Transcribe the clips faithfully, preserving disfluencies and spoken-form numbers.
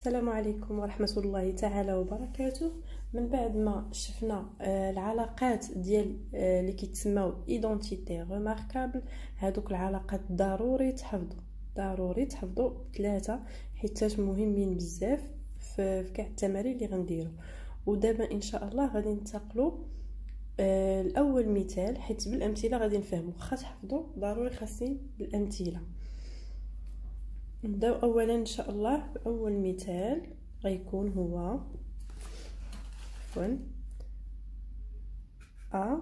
السلام عليكم ورحمة الله تعالى وبركاته. من بعد ما شفنا العلاقات ديال اللي كيتسموا ايدونتيتي ريماركابل، هادوك العلاقات ضروري تحفظوا ضروري تحفظوا ثلاثه حيت مهمين بزاف في كاع التمارين اللي غنديروا. ودابا ان شاء الله غادي ننتقلوا الاول مثال، حيت بالامثله غادي نفهموا. خاص تحفظوا ضروري خاصين بالامثله. نبداو اولا ان شاء الله باول مثال غيكون هو عفوا ا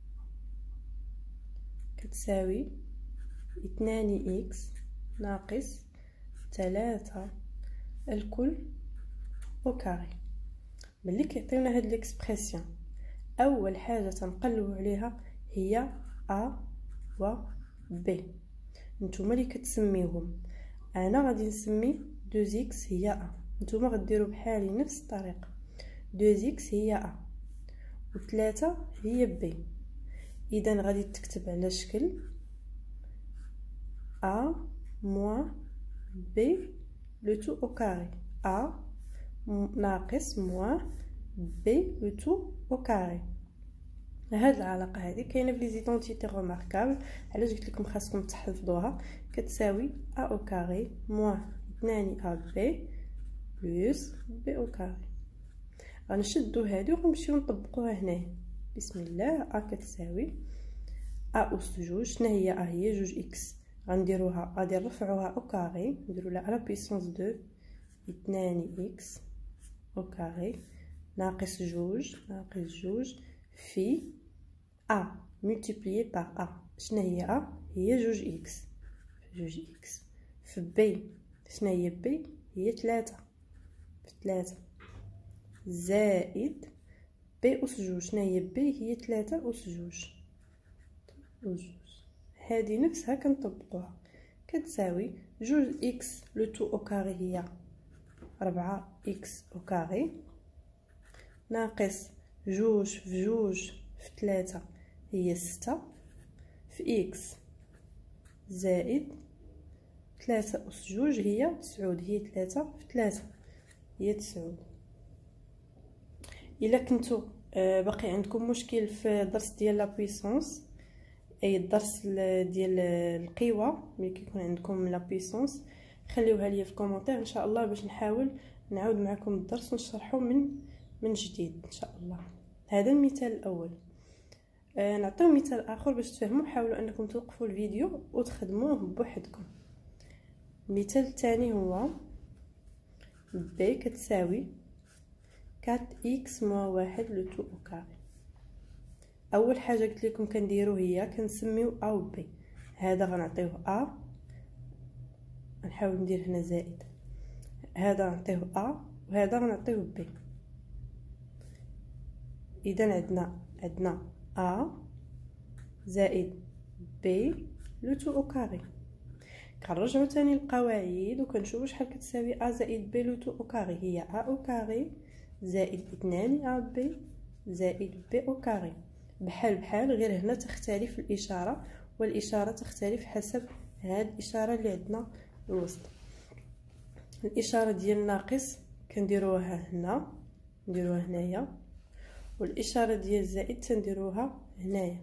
كتساوي اثنان اكس ناقص ثلاثة الكل او كاري. ملي كيعطيونا هاد ليكسبرسيون اول حاجه تنقلبوا عليها هي ا و ب. نتوما اللي كتسميوهم، انا غادي نسمي دو اكس هي ا، نتوما غديروا بحالي نفس الطريقه. دو اكس هي ا و ثلاثة هي ب. اذا غادي تكتب على شكل ا موان ب لو تو او كاري، ا ناقص موان ب لو تو او كاري. هاد العلاقه هذه كاينه في لي زيدونتيتي ريماركابل. علاش قلت لكم خاصكم تحفظوها؟ كتساوي ا او كاري موان اثنان ا ب بلس ب او كاري. غنشدو هادو ونمشيو نطبقوها هنايا. بسم الله. ا كتساوي ا اس جوج. شنو هي ا؟ هي جوج اكس. غنديروها غادي نرفعوها او كاري، نديرو لها على بيسونس دو اثنان اكس او كاري ناقص جوج ناقص جوج في ا ملتيبليي بار ا. شنو هي ا؟ هي جوج اكس. جوج اكس في بي. شنو هي بي؟ هي ثلاثة في ثلاثة زائد بي اس جوج. شنو هي بي؟ هي ثلاثة اس جوج جوج. هذه نفسها كنطبقوها كتساوي جوج اكس لو تو او كاري هي ربعة اكس او كاري ناقص جوج في جوج في ثلاثة هي ستة في اكس زائد ثلاثة أس جوج هي تسعود. هي ثلاثة في ثلاثة هي تسعود. إلا كنتو باقي عندكم مشكل في الدرس ديال لا بويسونس، أي الدرس ديال القوى، ملي كيكون عندكم لا بويسونس خليوها لي في الكومونتير إن شاء الله باش نحاول نعاود معكم الدرس ونشرحه من من جديد إن شاء الله. هذا المثال الأول. آه نعطيو مثال آخر باش تفهموا. حاولوا أنكم توقفوا الفيديو وتخدموه بوحدكم. المثال الثاني هو ب كتساوي أربعة إكس موان واحد لو تو أو كاري. أول حاجة قلت لكم كنديرو هي كنسميو أ و ب. هذا غنعطيوه أ، نحاول ندير هنا زائد، هذا غنعطيوه أ وهذا غنعطيوه ب. إذا عندنا عندنا أ زائد ب لو تو أو كاري. كنرجعو تاني للقواعد وكنشوفو شحال كتساوي ا زائد ب لو تو او كاري. هي ا او كاري زائد اثنان ا ب زائد ب او كاري. بحال بحال، غير هنا تختلف الاشاره، والاشاره تختلف حسب هاد الاشاره اللي عندنا الوسط. الاشاره ديال الناقص كنديروها هنا، نديروها هنايا، والاشاره ديال الزائد تنديروها هنايا.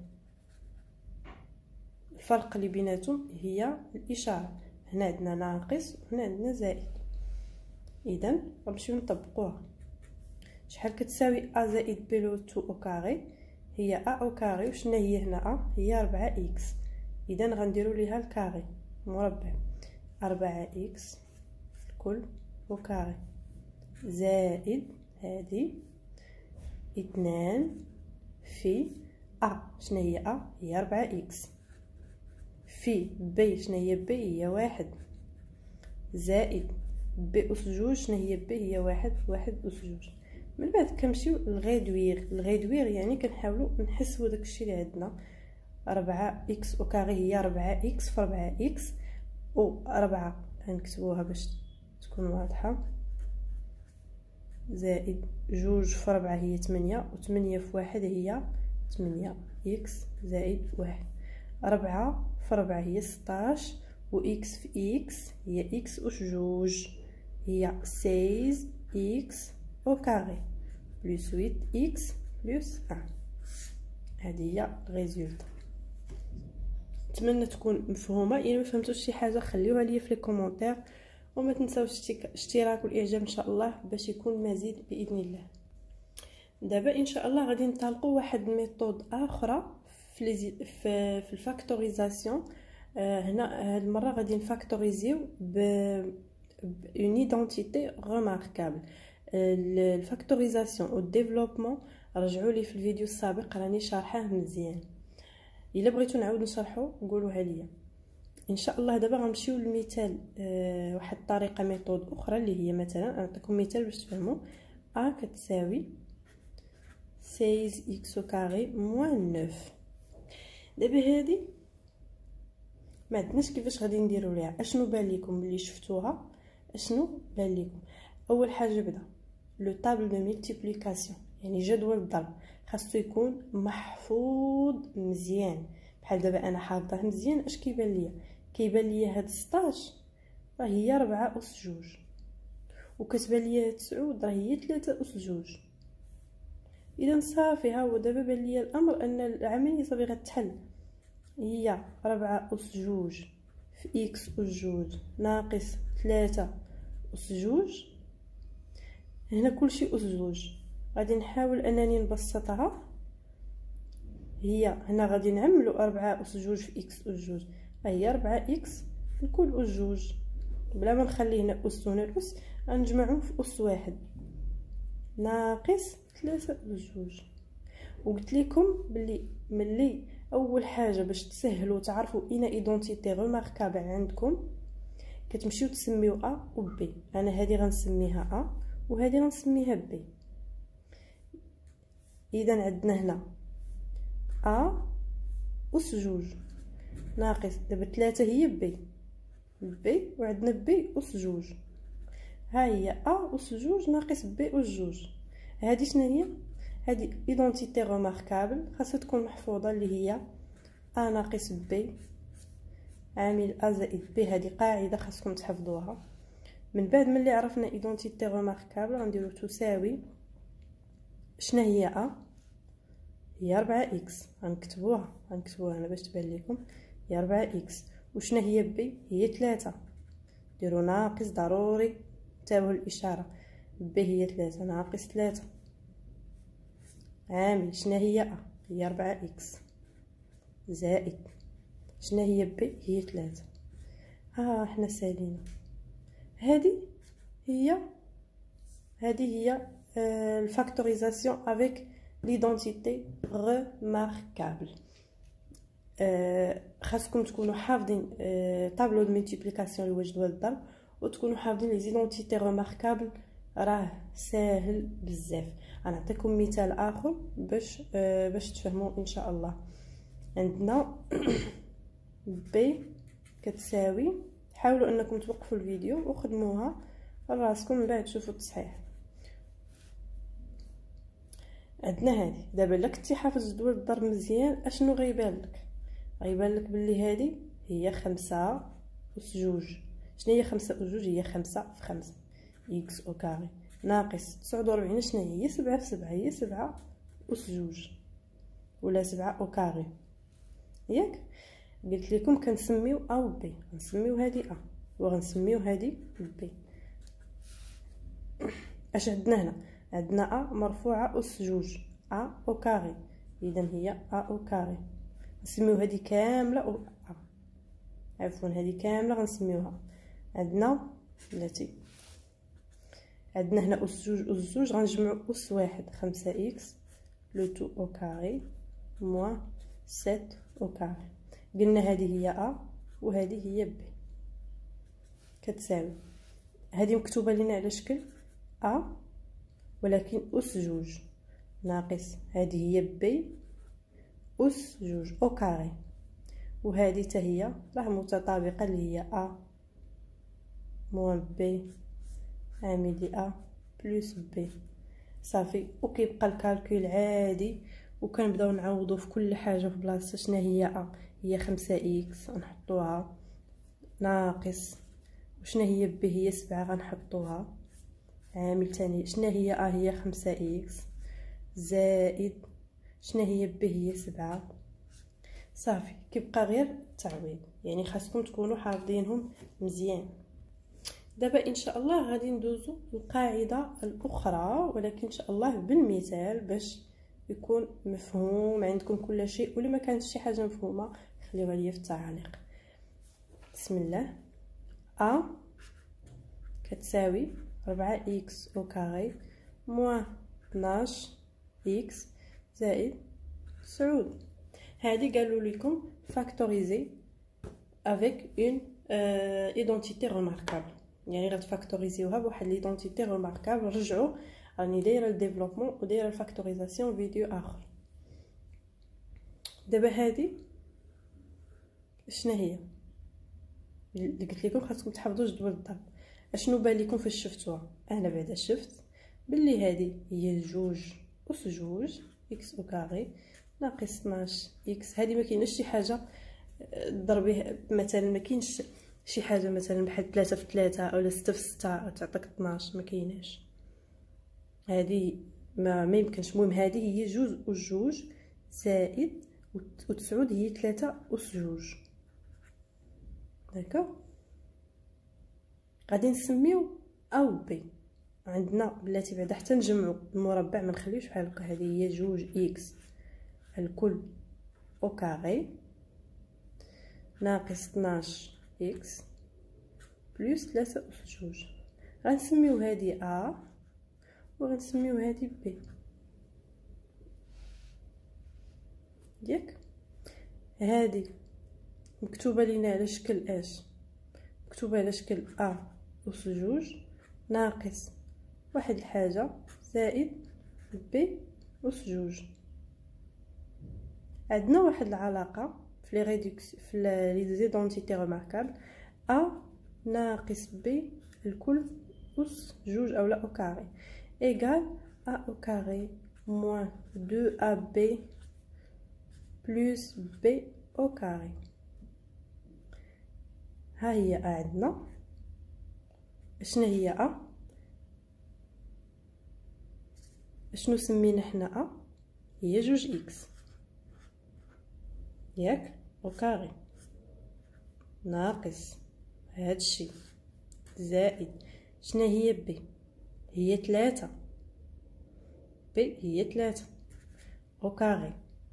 الفرق اللي بيناتهم هي الاشاره. هنا عندنا ناقص وهنا عندنا زائد. اذا غنمشيو نطبقوها. شحال كتساوي ا زائد ب لو تو او كاري؟ هي ا او كاري. وشنا هي هنا ا؟ هي أربعة اكس. اذا غنديروا ليها الكاري مربع. أربعة اكس الكل او كاري زائد هذه اثنان في ا. شنا هي ا؟ هي أربعة اكس في ب. شنو هي ب؟ هي واحد زائد ب أس جوج. شنو هي ب؟ هي واحد واحد أس جوج. من بعد كنمشيو للغيدوير. الغيدوير يعني كنحاولوا نحسبوا داكشي اللي عندنا. أربعة إكس أو كاري هي أربعة إكس في أربعة إكس أو أربعة، غنكتبوها باش تكون واضحة، زائد جوج في ربعة هي تمنية، و تمنية في واحد هي تمنية إكس زائد واحد. ربعة في ربعة هي ستاش، و إكس في إكس هي إكس أس جوج هي سيز إكس أو كاري بلس ثمانية إكس بلس واحد. هذه هي ريزولتا. نتمنى تكون مفهومه. الا ما فهمتوش شي حاجه خليوها لي في لي كومونتير، وما تنساوش الاشتراك والاعجاب ان شاء الله باش يكون مزيد باذن الله. دابا ان شاء الله غادي نطلقوا واحد الميثود اخرى في لي في, في الفاكتوريزاسيون. آه هنا هاد المره غادي نفاكتوريزيو ب اون ايدونتيتي ريماركابل. الفاكتوريزاسيون والديفلوبمون رجعوا لي في الفيديو السابق راني شارحاه مزيان. الا بغيتو نعاود نشرحو قولوها ليا ان شاء الله. دابا غنمشيو للمثال. أه واحد الطريقه ميثود اخرى اللي هي مثلا نعطيكم مثال باش تفهموا. ا كتساوي ستة إكس كاري موان تسعة. دابا هادي ما عندناش كيفاش غادي نديرو ليها. اشنو بان لكم ملي شفتوها؟ اشنو بان لكم؟ اول حاجه بدا لو طابل دو ملتيبليكاسيون، يعني جدول الضرب خاصو يكون محفوظ مزيان. بحال دابا انا حافظه مزيان. اش كيبان ليا؟ كيبان ليا هاد ستطاش راه هي ربعة أس جوج، وكتبان ليا تسعود راه هي ثلاثة أس جوج. اذا صافي ها هو دابا بان ليا الامر ان العمليه صافي غتحل. هي ربعة أس جوج في إكس أس جوج ناقص ثلاثة أس جوج. هنا كلشي أس جوج. غادي نحاول انني نبسطها. هي هنا غادي نعملو أربعة أس جوج في إكس أس جوج، هي ربعة إكس لكل أس جوج بلا ما نخلي هنا أس هنا الأس، غنجمعهم في أس واحد ناقص ثلاثة أس جوج. وقلت لكم بلي ملي اول حاجه باش تسهلوا تعرفوا اين ايدونتيتي ريماركابل عندكم كتمشيو تسميو ا و بي. انا هذه غنسميها ا وهذه غنسميها بي. اذا عندنا هنا ا أس جوج ناقص دابا ثلاثة هي بي بي وعندنا بي أس جوج. ها هي ا أس جوج ناقص بي أس جوج. هذه شنو هي؟ هذه ايدونتيتي ريماركابل خاصها تكون محفوظه اللي هي ا ناقص بي عامل ا زائد بي. هذه قاعده خاصكم تحفظوها. من بعد ملي عرفنا ايدونتيتي ريماركابل غنديرو تساوي شنو هي ا؟ هي أربعة إكس. غنكتبوها غنكتبوها انا باش تبان لكم. هي أربعة إكس. وشنو هي بي؟ هي ثلاثة. ديروا ناقص ضروري تابعوا الاشاره. بي هي ثلاثة ناقص ثلاثة عامل شنو هي ا؟ هي أربعة إكس زائد شنو هي بي؟ هي ثلاثة. ها حنا سالينا. هذه هي هذه هي الفاكتوريزاسيون افيك ليدونتيتي ريماركابل. خاصكم تكونوا حافظين طابلو دو ملتيبليكاسيون اللي هو جدول الضرب، وتكونوا حافظين لي زيدونتيتي ريماركابل. راه ساهل بزاف. غنعطيكم مثال اخر باش آه باش تفهموا ان شاء الله. عندنا بي كتساوي، حاولوا انكم توقفوا الفيديو وخدموها راسكم من بعد تشوفوا التصحيح. عندنا هذه دابا الا كنتي حافظ جدول الضرب مزيان اشنو غيبان لك؟ غيبان لك بلي هذه هي خمسة أس جوج. شنو هي خمسة أس جوج؟ هي خمسة في خمسة إكس أو كاري ناقص تسعة وأربعين. شنو هي؟ سبعة في سبعة هي سبعة أس جوج ولا سبعة أو كاري ياك. قلت لكم كنسميو ا و بي. غنسميو هذه ا وغنسميو هذه بي. اش عندنا هنا؟ عندنا ا مرفوعه أس جوج ا أو كاري. اذا هي ا أو كاري. نسميو هذه كامله او ا. عفوا هذه كامله غنسميوها. عندنا بلاتي عندنا هنا أس جوج أس جوج غنجمعو أس واحد خمسة إكس لو تو أو كاري موان سبعة أو كاري. قلنا هذه هي ا وهذه هي بي كتساوي. هذه مكتوبه لينا على شكل ا ولكن أس جوج ناقص هذه هي بي أس جوج أو كاري، وهذه حتى هي راه متطابقه اللي هي ا موان بي عامل لي ا بلس بي. صافي وكيبقى الكالكول عادي. وكنبداو نعوضوا في كل حاجه في بلاصتها. شنو هي ا؟ هي خمسة إكس نحطوها ناقص وشنا هي ب هي سبعة غنحطوها. عامل تاني شنا هي ا هي خمسة اكس زائد شنا هي ب هي سبعة. صافي كيبقى غير التعويض، يعني خاصكم تكونوا حافظينهم مزيان. دابا ان شاء الله غادي ندوزو القاعده الاخرى، ولكن ان شاء الله بالمثال باش يكون مفهوم عندكم كل شيء، ولا ما كانت شي حاجه مفهومه خليوها لي في التعاليق. بسم الله. ا كتساوي أربعة إكس أو كاري موان اثناش إكس زائد تسعود. هادي قالوا لكم فاكتوريزي افيك اون ايدونتيتي ريماركابل، يعني غتفاكتوريزيوها بواحد ليدونتيتي ريماركابل. رجعوا راني دايره الديفلوبمون ودايره الفاكتوريزاسيون فيديو اخر. دابا هادي شنو هي اللي قلت لكم خاصكم تحفظوا جدول الضرب؟ اشنو بان لكم فاش شفتوها؟ انا بعدا شفت باللي هادي هي جوج اس جوج اكس او كاري ناقص اثناش اكس. هادي ما كايناش شي حاجه ضربيه، مثلا ما كاينش شي حاجه مثلا بحال ثلاثة في ثلاثة او ستة في ستة تعطيك اثناش، ما كايناش. هادي ما ما يمكنش. المهم هادي هي جوج اس جوج زائد وتسعود هي ثلاثة اس جوج. داكوغ. غادي نسميو او بي عندنا بلاتي بعدا حتى نجمعوا المربع ما نخليوش بحال هكا. هذه هي جوج اكس الكل او كاري ناقص اثناش اكس بلس ثلاثة اس جوج. غنسميو هذه ا وغنسميو هذه بي ياك. هذه مكتوبه لينا على شكل اش؟ مكتوبه على شكل ا اس جوج ناقص واحد الحاجه زائد بي اس جوج. عندنا واحد العلاقه في لي ريدكس في لي زيدونتيتي ريماركابل. ا ناقص بي الكل اس جوج اولا او كاري ايغال ا او كاري موان دو ا بي بلس بي او كاري. ها هي ا عندنا. شنو هي ا؟ شنو سمينا حنا ا؟ هي جوج اكس ياك او كاري ناقص هادشي زائد شنو هي بي؟ هي ثلاثة. بي هي ثلاثة او كاري.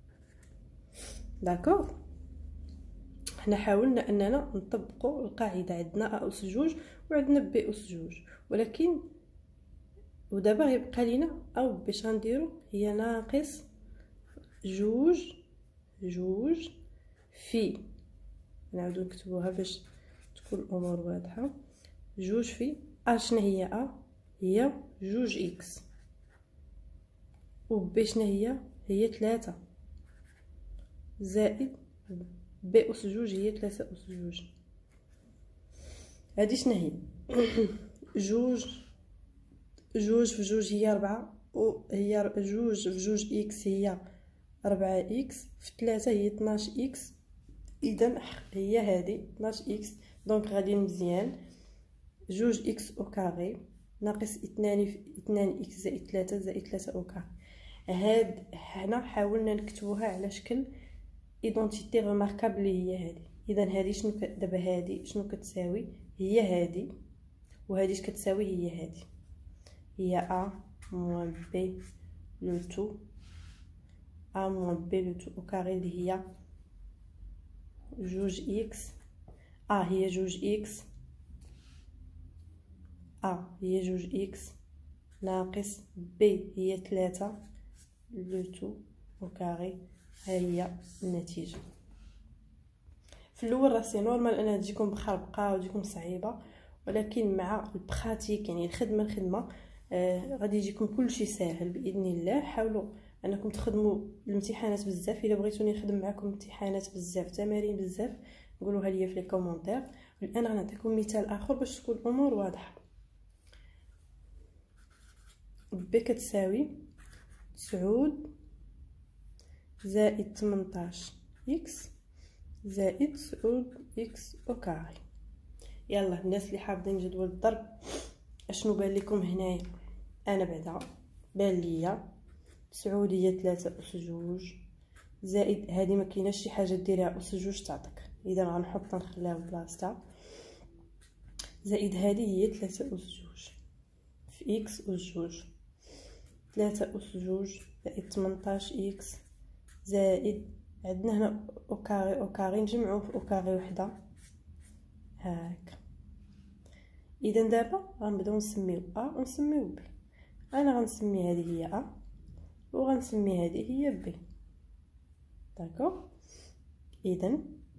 داكوغ. حنا حاولنا اننا نطبقوا القاعده. عندنا ا اس جوج وعندنا بي اس جوج، ولكن ودابا غيبقى لينا او باش غنديروا هي ناقص جوج جوج في، نعاودو نكتبوها باش تكون الامور واضحه. جوج في ا شنو هي ا؟ هي جوج اكس و بي شنو هي؟ هي ثلاثة زائد بي اس جوج هي ثلاثة اس جوج. هادي شنو هي؟ جوج جوج في جوج هي ربعة، و هي جوج في جوج اكس هي ربعة اكس في ثلاثة هي اثناش اكس. اذا هي هادي اثناش اكس. دونك غادي مزيان جوج اكس او كاري ناقص اثنان في اثنان اكس زائد ثلاثة زائد ثلاثة او كاري. هاد حنا حاولنا نكتبوها على شكل ايدونتيتي ريماركابل اللي هي هادي. اذا هادي شنو دابا هادي شنو كتساوي؟ هي هادي. وهادي اش كتساوي؟ هي هادي. هي ا موان بي لو تو ا موان بي لو تو او كاري اللي هي جوج اكس. ا هي جوج اكس ا هي جوج اكس ناقص بي هي ثلاثة لو تو او كاري. ها هي النتيجه. في الاول راه سي نورمال انها تجيكم مخربقه وتجيكم صعيبه، ولكن مع البراتيك يعني الخدمه الخدمه آه غادي يجيكم كلشي ساهل باذن الله. حاولوا انكم تخدموا الامتحانات بزاف. الا بغيتوني نخدم معكم امتحانات بزاف تمارين بزاف قولوها لي في لي كومونتير. الان غنعطيكم مثال اخر باش تكون الامور واضحه. ب كتساوي تسعود زائد تمنطاش اكس زائد تسعود اكس او كاري. يلا الناس اللي حافظين جدول الضرب اشنو بان لكم هنايا؟ انا بعدا بان ليا تسعوديه ثلاثة اس جوج زائد هذه ما كايناش شي حاجه ديرها اس جوج تعطيك، اذا غنحط نخليها بلاصتها زائد هذه هي ثلاثة اس جوج في اكس اس جوج ثلاثة اس جوج زائد ثمنطاش اكس زائد عندنا هنا او كاري او كاري نجمعوه في او كاري وحده هاك. اذا دابا غنبداو نسميو ا ونسميو بي. انا غنسمي هذه هي ا وغنسمي هذه هي بي. داكوغ. اذا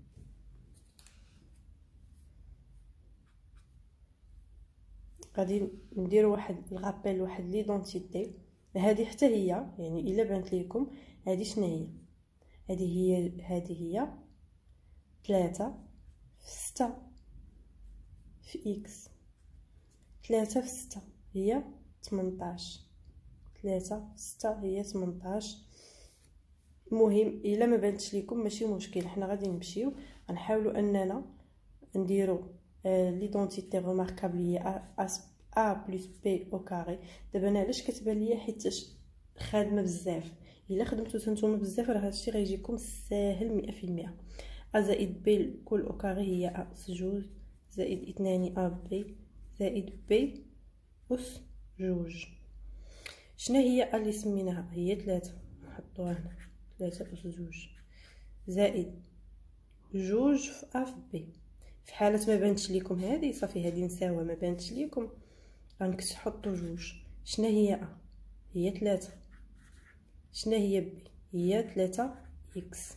غادي نديروا واحد الغابيل واحد ليدونتيتي. هذه حتى هي يعني الا بانت لكم هذه شنو هي؟ هذه هي هذه هي ثلاثة في ستة في اكس. ثلاثة في ستة هي ثمنطاش. ثلاثة في ستة هي ثمنطاش. المهم الا ما بانتش لكم ماشي مشكل، حنا غادي نمشيو غنحاولوا اننا نديروا ليدونتيتي ريماركابل هي ا بلس بي او كاري. دابا انا علاش كتبان ليا؟ حيت خادمه بزاف. الا خدمتو نتوما بزاف راه هادشي غيجيكم ساهل مية في المية. ا زائد بي كل او كاري هي ا اس جوج زائد اثنان ا بي زائد بي اس جوج. شنو هي ا اللي سميناها؟ هي ثلاثة، نحطوها هنا ثلاثة اس جوج زائد جوج في ا في بي. في حاله ما بانتش لكم هذه صافي، هذه نساوها ما بانتش لكم غنكتب حطوا جوج. شنو هي ا؟ هي ثلاثة. شنو هي بي؟ هي ثلاثة اكس.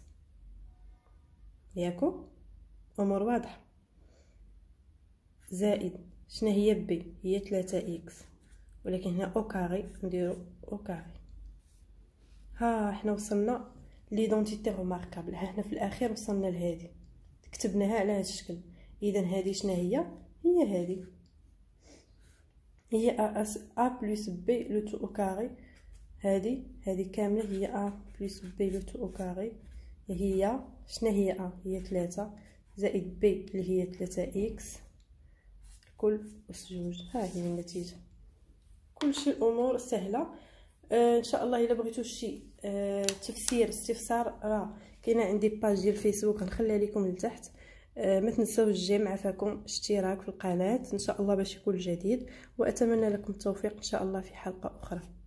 ياكو امور واضحه. زائد شنو هي بي؟ هي ثلاثة اكس، ولكن هنا او كاري نديرو او كاري. ها حنا وصلنا ليدونتيتي ريماركابل. ها حنا في الاخير وصلنا لهذه كتبناها على هذا الشكل. اذا هذه شنو هي؟ هي هذه هي ا اس ا بلس بي لو تو او كاري. هذه هذه كامله هي ا بلس بي لو تو او كاري. هي شنو هي ا؟ هي ثلاثة زائد بي اللي هي ثلاثة اكس كل اس جوج. ها هي النتيجه. كلشي الامور سهله. آه ان شاء الله الا بغيتو شي آه تفسير استفسار راه كاينه عندي باج ديال الفيسبوك غنخليها لكم لتحت. آه ما تنساوش الجيم عفاكم اشتراك في القناه ان شاء الله باش يكون جديد، واتمنى لكم التوفيق ان شاء الله في حلقه اخرى.